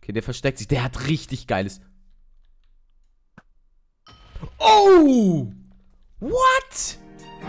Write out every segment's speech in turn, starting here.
Okay, der versteckt sich. Der hat richtig geiles... Oh! What?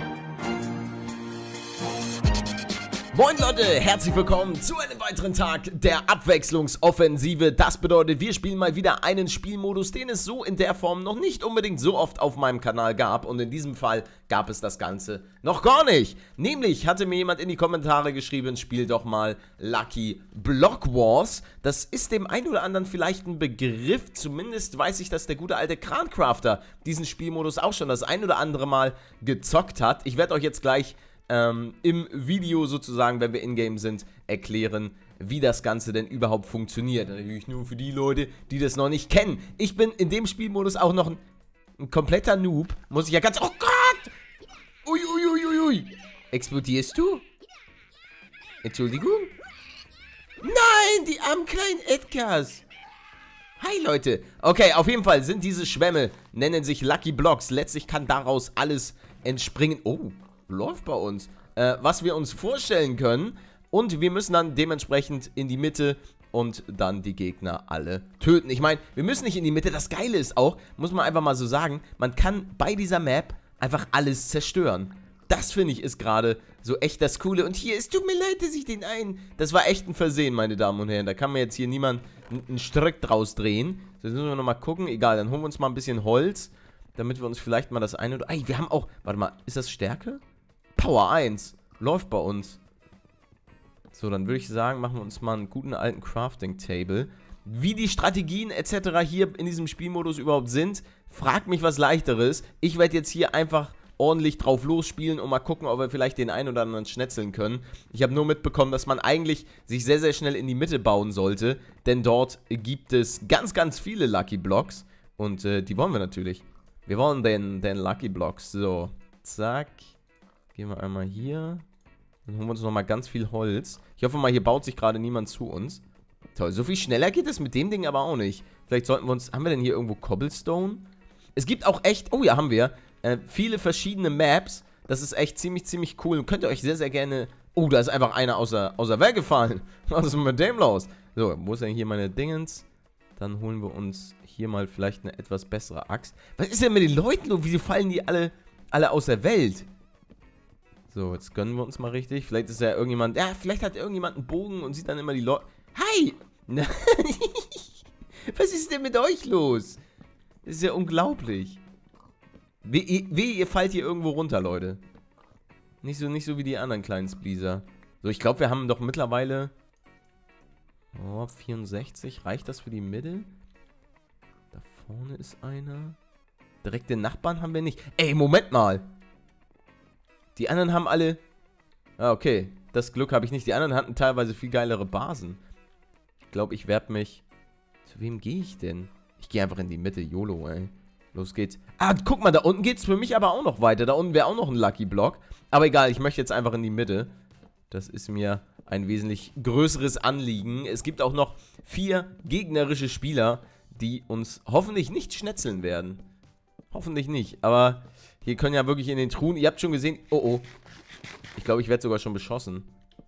Moin Leute, herzlich willkommen zu einem weiteren Tag der Abwechslungsoffensive. Das bedeutet, wir spielen mal wieder einen Spielmodus, den es so in der Form noch nicht unbedingt so oft auf meinem Kanal gab. Und in diesem Fall gab es das Ganze noch gar nicht. Nämlich hatte mir jemand in die Kommentare geschrieben, spiel doch mal Lucky Block Wars. Das ist dem einen oder anderen vielleicht ein Begriff. Zumindest weiß ich, dass der gute alte Krancrafter diesen Spielmodus auch schon das ein oder andere Mal gezockt hat. Ich werde euch jetzt gleich im Video sozusagen, wenn wir in-game sind, erklären, wie das Ganze denn überhaupt funktioniert. Natürlich nur für die Leute, die das noch nicht kennen. Ich bin in dem Spielmodus auch noch ein kompletter Noob. Muss ich ja ganz... Oh Gott! Uiuiuiui. Explodierst du? Entschuldigung? Nein, die armen kleinen Edgars. Hi Leute. Okay, auf jeden Fall sind diese Schwämme, nennen sich Lucky Blocks. Letztlich kann daraus alles entspringen. Oh, läuft bei uns. Was wir uns vorstellen können. Und wir müssen dann dementsprechend in die Mitte und dann die Gegner alle töten. Ich meine, wir müssen nicht in die Mitte. Das Geile ist auch, muss man einfach mal so sagen, man kann bei dieser Map einfach alles zerstören. Das finde ich ist gerade so echt das Coole. Und hier, es tut mir leid, dass ich den einen... Das war echt ein Versehen, meine Damen und Herren. Da kann mir jetzt hier niemand einen Strick draus drehen. So, jetzt müssen wir nochmal gucken. Egal, dann holen wir uns mal ein bisschen Holz, damit wir uns vielleicht mal das eine oder... Ey, wir haben auch... Warte mal, ist das Stärke? Power 1. Läuft bei uns. So, dann würde ich sagen, machen wir uns mal einen guten alten Crafting Table. Wie die Strategien etc. hier in diesem Spielmodus überhaupt sind, fragt mich was Leichteres. Ich werde jetzt hier einfach ordentlich drauf losspielen und mal gucken, ob wir vielleicht den einen oder anderen schnetzeln können. Ich habe nur mitbekommen, dass man eigentlich sich sehr, sehr schnell in die Mitte bauen sollte, denn dort gibt es ganz, ganz viele Lucky Blocks und die wollen wir natürlich. Wir wollen den Lucky Blocks. So, zack. Gehen wir einmal hier. Dann holen wir uns nochmal ganz viel Holz. Ich hoffe mal, hier baut sich gerade niemand zu uns. Toll, so viel schneller geht es mit dem Ding aber auch nicht. Vielleicht sollten wir uns... Haben wir denn hier irgendwo Cobblestone? Es gibt auch echt... Oh ja, haben wir. Viele verschiedene Maps. Das ist echt ziemlich cool. Und könnt ihr euch sehr, sehr gerne... Oh, da ist einfach einer aus der Welt gefallen. Was ist denn mit dem los? So, wo ist denn hier meine Dingens? Dann holen wir uns hier mal vielleicht eine etwas bessere Axt. Was ist denn mit den Leuten? Und wieso fallen die alle aus der Welt? So, jetzt gönnen wir uns mal richtig. Vielleicht ist ja irgendjemand... Ja, vielleicht hat irgendjemand einen Bogen und sieht dann immer die Leute... Hi! Was ist denn mit euch los? Das ist ja unglaublich. Ihr fallt hier irgendwo runter, Leute. Nicht so wie die anderen kleinen Spleezer. So, ich glaube, wir haben doch mittlerweile... Oh, 64. Reicht das für die Mitte? Da vorne ist einer. Direkt den Nachbarn haben wir nicht. Ey, Moment mal! Die anderen haben alle... Ah, okay. Das Glück habe ich nicht. Die anderen hatten teilweise viel geilere Basen. Ich glaube, ich werde mich... Zu wem gehe ich denn? Ich gehe einfach in die Mitte. YOLO, ey. Los geht's. Ah, guck mal, da unten geht's für mich aber auch noch weiter. Da unten wäre auch noch ein Lucky Block. Aber egal, ich möchte jetzt einfach in die Mitte. Das ist mir ein wesentlich größeres Anliegen. Es gibt auch noch 4 gegnerische Spieler, die uns hoffentlich nicht schnetzeln werden. Hoffentlich nicht, aber... Hier können ja wirklich in den Truhen... Ihr habt schon gesehen... Oh, oh. Ich glaube, ich werde sogar schon beschossen.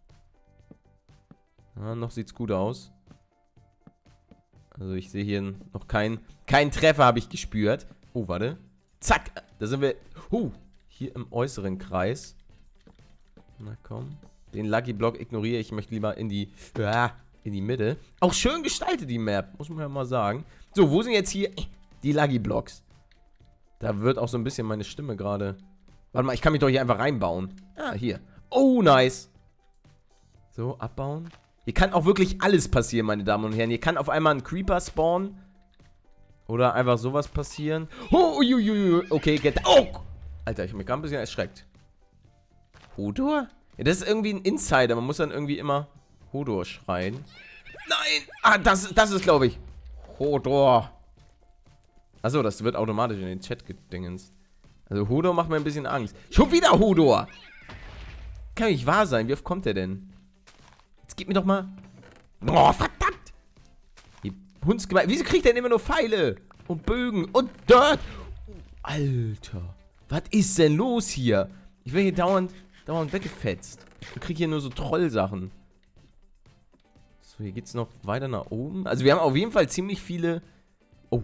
Ja, noch sieht's gut aus. Also ich sehe hier noch keinen Treffer habe ich gespürt. Oh, warte. Zack. Da sind wir... Hier im äußeren Kreis. Na komm. Den Lucky Block ignoriere ich. Ich möchte lieber in die Mitte. Auch schön gestaltet, die Map. Muss man ja mal sagen. So, wo sind jetzt hier die Lucky Blocks? Da wird auch so ein bisschen meine Stimme gerade... Warte mal, ich kann mich doch hier einfach reinbauen. Ah, hier. Oh, nice. So, abbauen. Hier kann auch wirklich alles passieren, meine Damen und Herren. Hier kann auf einmal ein Creeper spawnen. Oder einfach sowas passieren. Oh, uiuiui. Okay, get... Oh! Alter, ich habe mich gerade ein bisschen erschreckt. Hodor? Ja, das ist irgendwie ein Insider. Man muss dann irgendwie immer Hodor schreien. Nein! Ah, das ist, glaube ich... Hodor. Achso, das wird automatisch in den Chat gedingenst. Also Hodor macht mir ein bisschen Angst. Schon wieder Hodor! Kann nicht wahr sein. Wie oft kommt der denn? Jetzt gib mir doch mal... Oh, verdammt! Die Hundsgemein... Wieso kriegt der denn immer nur Pfeile? Und Bögen und Dirt? Alter. Was ist denn los hier? Ich werde hier dauernd weggefetzt. Ich kriege hier nur so Trollsachen. So, hier geht's noch weiter nach oben. Also wir haben auf jeden Fall ziemlich viele... Oh.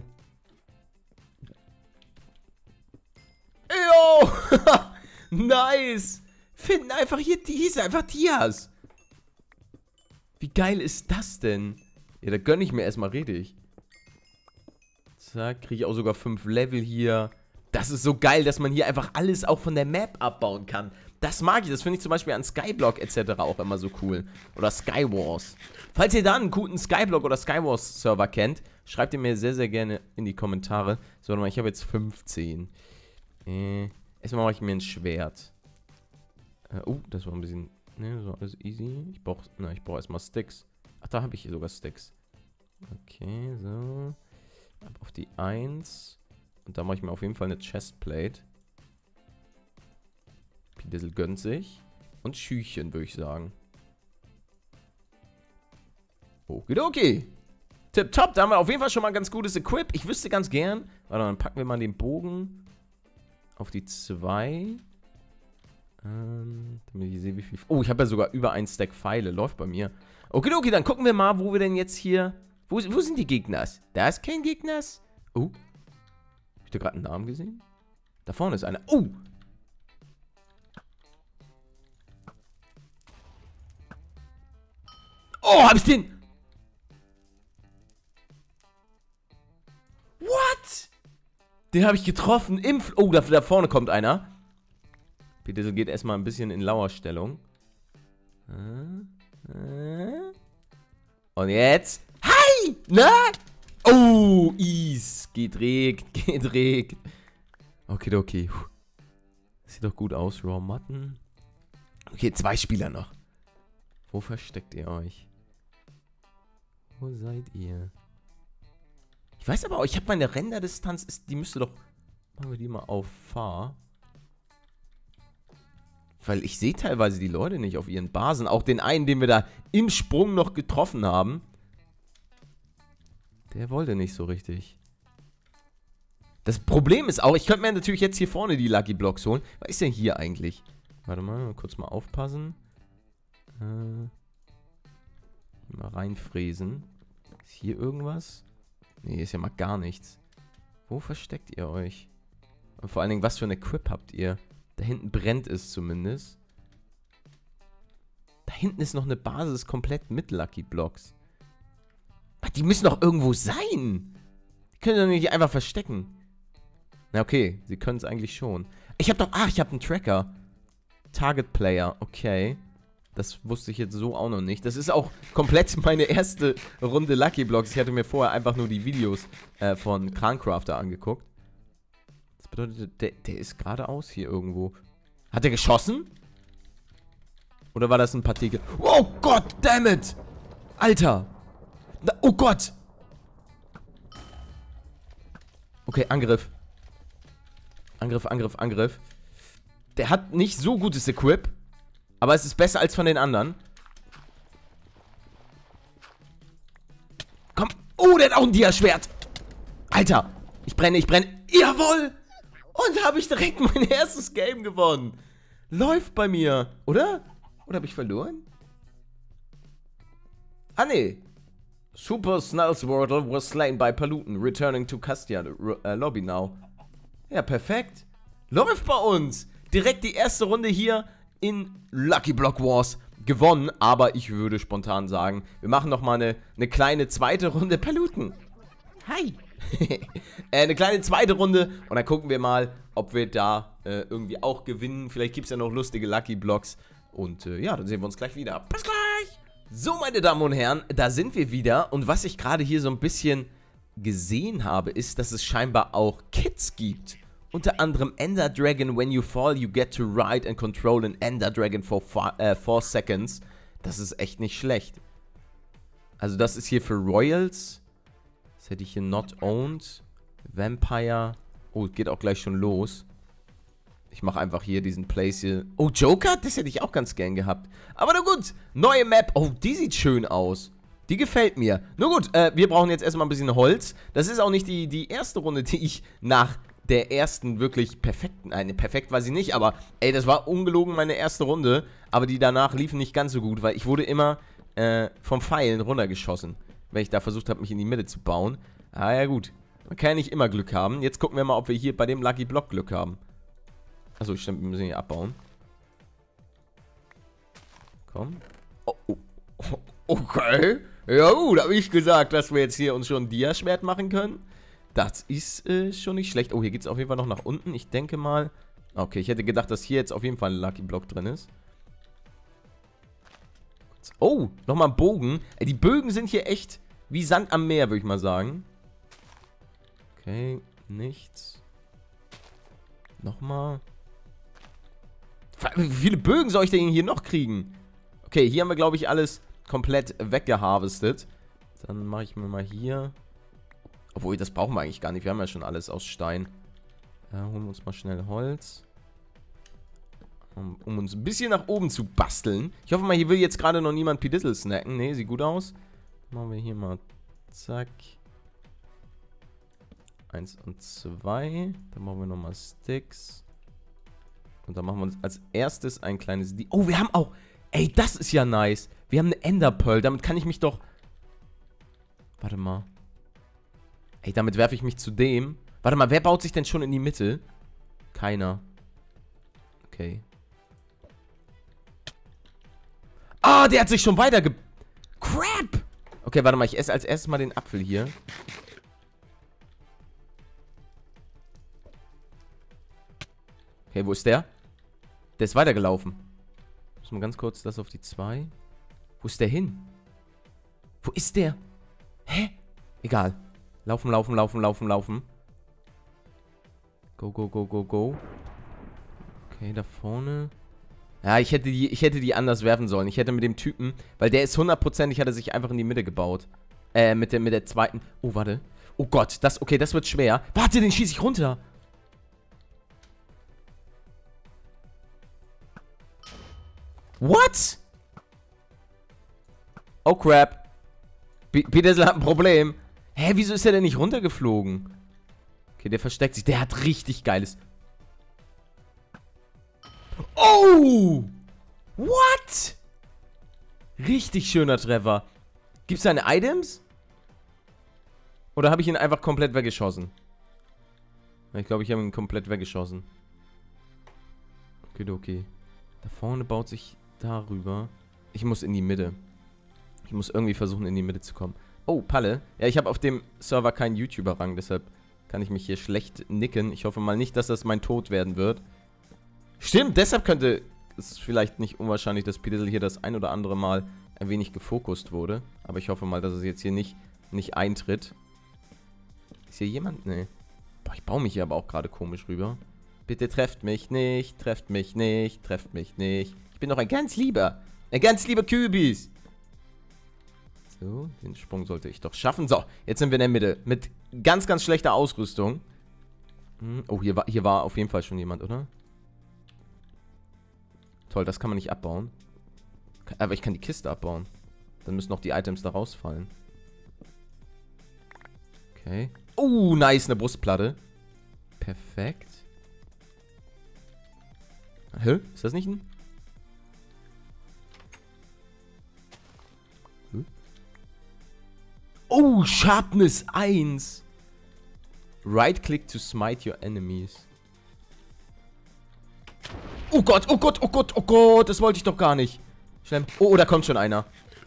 Yo! Nice! Finden einfach hier einfach Tias. Wie geil ist das denn? Ja, da gönne ich mir erstmal richtig. Zack, kriege ich auch sogar 5 Level hier. Das ist so geil, dass man hier einfach alles auch von der Map abbauen kann. Das mag ich, das finde ich zum Beispiel an Skyblock etc. auch immer so cool. Oder Skywars. Falls ihr da einen guten Skyblock oder Skywars Server kennt, schreibt ihr mir sehr, sehr gerne in die Kommentare. So, warte mal, ich habe jetzt 15. Erstmal mache ich mir ein Schwert. Das war ein bisschen... Ne, so alles easy. Ich brauche erstmal Sticks. Ach, da habe ich hier sogar Sticks. Okay, so. Ab auf die 1. Und da mache ich mir auf jeden Fall eine Chestplate. Pidissel gönnt sich. Und Schüchchen, würde ich sagen. Okidoki. Tipptopp, da haben wir auf jeden Fall schon mal ein ganz gutes Equip. Ich wüsste ganz gern. Warte, dann packen wir mal den Bogen auf die 2. Damit ich sehe, wie viel... Oh, ich habe ja sogar über 1 Stack Pfeile. Läuft bei mir. Okidoki, dann gucken wir mal, wo wir denn jetzt hier... Wo sind die Gegners? Da ist kein Gegners. Oh. Hab ich da gerade einen Namen gesehen? Da vorne ist einer. Oh! Oh, hab ich den... What? Den habe ich getroffen im... Oh, da vorne kommt einer. Bitte geht erstmal ein bisschen in Lauerstellung. Und jetzt... Hi! Na? Oh, Ease. Geht regt. Okay. Sieht doch gut aus, Raw Mutton. Okay, 2 Spieler noch. Wo versteckt ihr euch? Wo seid ihr? Ich weiß aber auch, ich habe meine Renderdistanz, die müsste doch... Machen wir die mal auf Fahr. Weil ich sehe teilweise die Leute nicht auf ihren Basen. Auch den einen, den wir da im Sprung noch getroffen haben. Der wollte nicht so richtig. Das Problem ist auch, ich könnte mir natürlich jetzt hier vorne die Lucky Blocks holen. Was ist denn hier eigentlich? Warte mal, kurz mal aufpassen. Mal reinfräsen. Ist hier irgendwas? Nee, ist ja mal gar nichts. Wo versteckt ihr euch? Und vor allen Dingen, was für eine Equip habt ihr? Da hinten brennt es zumindest. Da hinten ist noch eine Basis komplett mit Lucky Blocks. Die müssen doch irgendwo sein. Die können doch nicht einfach verstecken. Na okay, sie können es eigentlich schon. Ich habe doch... Ach, ich habe einen Tracker. Target Player, okay. Das wusste ich jetzt so auch noch nicht. Das ist auch komplett meine erste Runde Lucky Blocks. Ich hatte mir vorher einfach nur die Videos von Krancrafter angeguckt. Das bedeutet, der ist geradeaus hier irgendwo. Hat er geschossen? Oder war das ein Partikel? Oh Gott, damn it! Alter! Oh Gott! Okay, Angriff. Angriff. Der hat nicht so gutes Equip. Aber es ist besser als von den anderen. Komm. Oh, der hat auch ein Dia-Schwert. Alter. Ich brenne. Jawohl. Und habe ich direkt mein erstes Game gewonnen. Läuft bei mir. Oder? Oder habe ich verloren? Ah, nee. Super Snellswordle was slain by Paluten. Returning to Castia Lobby now. Ja, perfekt. Läuft bei uns. Direkt die erste Runde hier in Lucky Block Wars gewonnen. Aber ich würde spontan sagen, wir machen nochmal eine kleine zweite Runde Paluten. Hi. Eine kleine zweite Runde. Und dann gucken wir mal, ob wir da irgendwie auch gewinnen. Vielleicht gibt es ja noch lustige Lucky Blocks. Und ja, dann sehen wir uns gleich wieder. Bis gleich. So, meine Damen und Herren, da sind wir wieder. Und was ich gerade hier so ein bisschen gesehen habe, ist, dass es scheinbar auch Kits gibt. Unter anderem Ender Dragon, when you fall, you get to ride and control an Ender Dragon for 4 seconds. Das ist echt nicht schlecht. Also das ist hier für Royals. Das hätte ich hier not owned. Vampire. Oh, geht auch gleich schon los. Ich mache einfach hier diesen Place hier. Oh, Joker? Das hätte ich auch ganz gern gehabt. Aber na gut. Neue Map. Oh, die sieht schön aus. Die gefällt mir. Nur gut, wir brauchen jetzt erstmal ein bisschen Holz. Das ist auch nicht die erste Runde, die ich nach der ersten wirklich perfekten... Nein, perfekt weiß ich nicht, aber ey, das war ungelogen meine erste Runde. Aber die danach liefen nicht ganz so gut, weil ich wurde immer vom Pfeilen runtergeschossen. Wenn ich da versucht habe, mich in die Mitte zu bauen. Ah ja gut. Man kann ja nicht immer Glück haben. Jetzt gucken wir mal, ob wir hier bei dem Lucky Block Glück haben. Achso, stimmt, wir müssen hier abbauen. Komm. Oh, oh. Okay. Ja gut, habe ich gesagt, dass wir jetzt hier uns schon ein Dia-Schwert machen können. Das ist schon nicht schlecht. Oh, hier geht es auf jeden Fall noch nach unten. Ich denke mal... Okay, ich hätte gedacht, dass hier jetzt auf jeden Fall ein Lucky Block drin ist. Oh, nochmal ein Bogen. Die Bögen sind hier echt wie Sand am Meer, würde ich mal sagen. Okay, nichts. Nochmal. Wie viele Bögen soll ich denn hier noch kriegen? Okay, hier haben wir, glaube ich, alles komplett weggeharvestet. Dann mache ich mir mal hier... Obwohl, das brauchen wir eigentlich gar nicht. Wir haben ja schon alles aus Stein. Ja, holen wir uns mal schnell Holz. Um uns ein bisschen nach oben zu basteln. Ich hoffe mal, hier will jetzt gerade noch niemand Pidissel snacken. Ne, sieht gut aus. Machen wir hier mal. Zack. 1 und 2. Dann machen wir nochmal Sticks. Und dann machen wir uns als erstes ein kleines... Oh, wir haben auch... Ey, das ist ja nice. Wir haben eine Ender Pearl. Damit kann ich mich doch... Warte mal. Ey, damit werfe ich mich zu dem. Warte mal, wer baut sich denn schon in die Mitte? Keiner. Okay. Ah, der hat sich schon weiter Crap! Okay, warte mal, ich esse als erstes mal den Apfel hier. Okay, wo ist der? Der ist weitergelaufen. Muss mal ganz kurz das auf die 2. Wo ist der hin? Wo ist der? Hä? Egal. Laufen, laufen, laufen, laufen, laufen. Go, go, go, go, go. Okay, da vorne. Ja, ich hätte die anders werfen sollen. Ich hätte mit dem Typen, weil der ist 100%, hat er sich einfach in die Mitte gebaut. Mit der zweiten. Oh, warte. Oh Gott, okay, das wird schwer. Warte, den schieße ich runter. What? Oh, crap. Pidissel hat ein Problem. Hä, wieso ist er denn nicht runtergeflogen? Okay, der versteckt sich. Der hat richtig geiles... Oh! What? Richtig schöner Treffer. Gibt es seine Items? Oder habe ich ihn einfach komplett weggeschossen? Ich glaube, ich habe ihn komplett weggeschossen. Okay, okay. Da vorne baut sich darüber. Ich muss in die Mitte. Ich muss irgendwie versuchen, in die Mitte zu kommen. Oh, Palle. Ja, ich habe auf dem Server keinen YouTuber-Rang, deshalb kann ich mich hier schlecht nicken. Ich hoffe mal nicht, dass das mein Tod werden wird. Stimmt, deshalb könnte es vielleicht nicht unwahrscheinlich, dass Pidissel hier das ein oder andere Mal ein wenig gefokust wurde. Aber ich hoffe mal, dass es jetzt hier nicht eintritt. Ist hier jemand? Nee. Boah, ich baue mich hier aber auch gerade komisch rüber. Bitte trefft mich nicht, trefft mich nicht, trefft mich nicht. Ich bin doch ein ganz lieber Kübis. So, den Sprung sollte ich doch schaffen. So, jetzt sind wir in der Mitte. Mit ganz, ganz schlechter Ausrüstung. Oh, hier war auf jeden Fall schon jemand, oder? Toll, das kann man nicht abbauen. Aber ich kann die Kiste abbauen. Dann müssen noch die Items da rausfallen. Okay. Oh, nice, eine Brustplatte. Perfekt. Hä? Ist das nicht ein... Oh, Sharpness 1. Right-click to smite your enemies. Oh Gott, oh Gott, oh Gott, oh Gott. Das wollte ich doch gar nicht. Schnell. Oh, da kommt schon einer.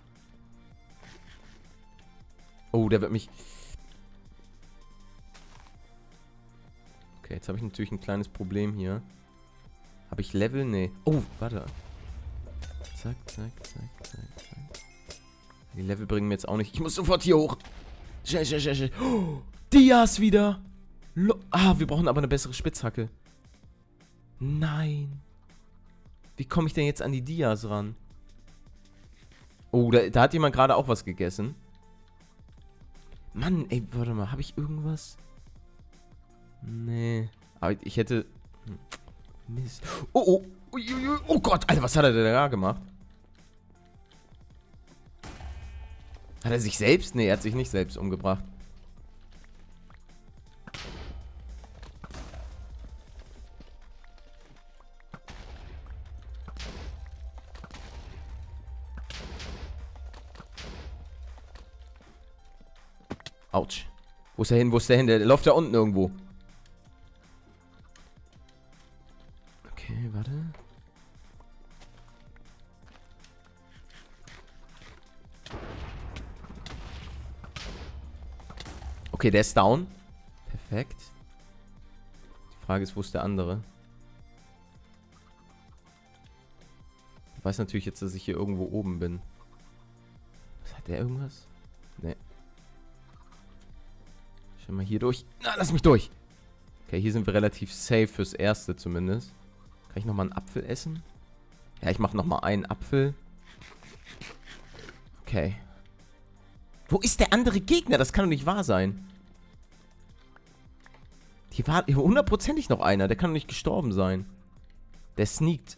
Oh, der wird mich... Okay, jetzt habe ich natürlich ein kleines Problem hier. Habe ich Level? Nee. Oh, warte. Zack, zack, zack, zack, zack. Die Level bringen mir jetzt auch nicht. Ich muss sofort hier hoch. Schnell, schnell, schnell, schnell. Oh, Dias wieder. Wir brauchen aber eine bessere Spitzhacke. Nein. Wie komme ich denn jetzt an die Dias ran? Oh, da hat jemand gerade auch was gegessen. Mann, ey, warte mal. Habe ich irgendwas? Nee. Aber ich hätte... Mist. Oh, oh. Oh Gott, Alter, was hat er denn da gemacht? Hat er sich selbst? Nee, er hat sich nicht selbst umgebracht. Autsch. Wo ist der hin? Wo ist der hin? Der läuft da unten irgendwo. Okay, warte. Okay, der ist down. Perfekt. Die Frage ist, wo ist der andere? Ich weiß natürlich jetzt, dass ich hier irgendwo oben bin. Was hat der irgendwas? Nee. Schau mal hier durch. Na, lass mich durch. Okay, hier sind wir relativ safe fürs Erste zumindest. Kann ich nochmal einen Apfel essen? Ja, ich mache nochmal einen Apfel. Okay. Wo ist der andere Gegner? Das kann doch nicht wahr sein. Hier war hundertprozentig noch einer. Der kann doch nicht gestorben sein. Der sneakt.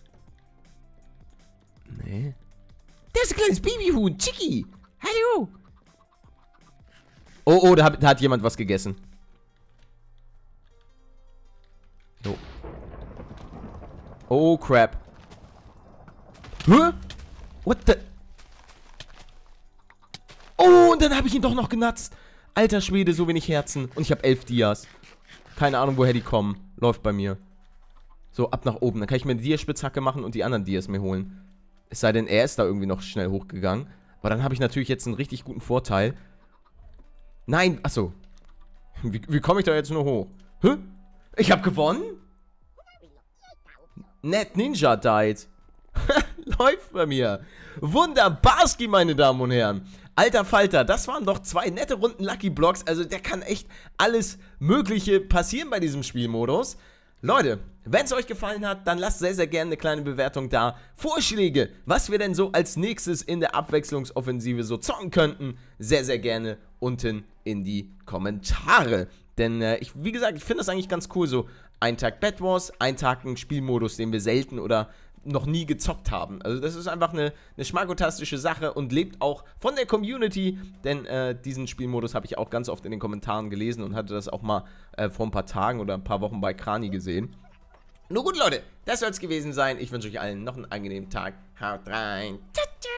Nee. Der ist ein kleines Babyhuhn. Chicky. Hallo. Oh, oh, da hat jemand was gegessen. Jo. Oh, crap. Hä? What the... Oh, und dann habe ich ihn doch noch genatzt. Alter Schwede, so wenig Herzen. Und ich habe 11 Dias. Keine Ahnung, woher die kommen. Läuft bei mir. So, ab nach oben. Dann kann ich mir eine Dia-Spitzhacke machen und die anderen Dias mir holen. Es sei denn, er ist da irgendwie noch schnell hochgegangen. Aber dann habe ich natürlich jetzt einen richtig guten Vorteil. Nein, achso. Wie komme ich da jetzt nur hoch? Hä? Ich habe gewonnen? Net Ninja died. Läuft bei mir. Wunderbarski, meine Damen und Herren. Alter Falter, das waren doch 2 nette Runden Lucky Blocks. Also da kann echt alles Mögliche passieren bei diesem Spielmodus. Leute, wenn es euch gefallen hat, dann lasst sehr, sehr gerne eine kleine Bewertung da. Vorschläge, was wir denn so als nächstes in der Abwechslungsoffensive so zocken könnten, sehr, sehr gerne unten in die Kommentare. Denn wie gesagt, ich finde das eigentlich ganz cool, so ein Tag Bed Wars, ein Tag ein Spielmodus, den wir selten oder noch nie gezockt haben. Also das ist einfach eine schmackotastische Sache und lebt auch von der Community, denn diesen Spielmodus habe ich auch ganz oft in den Kommentaren gelesen und hatte das auch mal vor ein paar Tagen oder ein paar Wochen bei Krani gesehen. Nur gut, Leute, das soll es gewesen sein. Ich wünsche euch allen noch einen angenehmen Tag. Haut rein. Ciao, ciao.